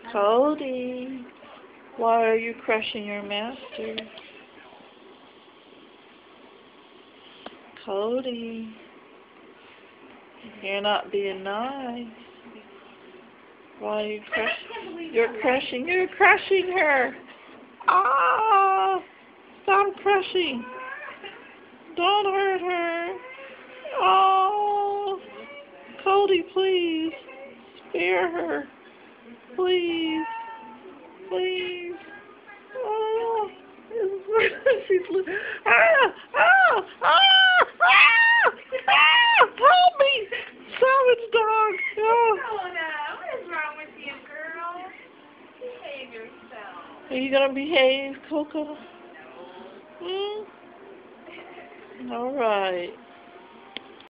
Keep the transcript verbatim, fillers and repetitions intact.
Cody, why are you crushing your master? Cody, you're not being nice. Why are you crushing? You're crushing. You're crushing her. Ah! Stop crushing. Don't hurt her. Oh! Cody, please. Spare her. Please. Please. Oh! She's li- ah! Ah! Ah! Ah! Ah! Help me! Savage dog! Oh. Oh no, what is wrong with you, girl? Behave yourself. Are you gonna behave, Coco? Hmm? All right.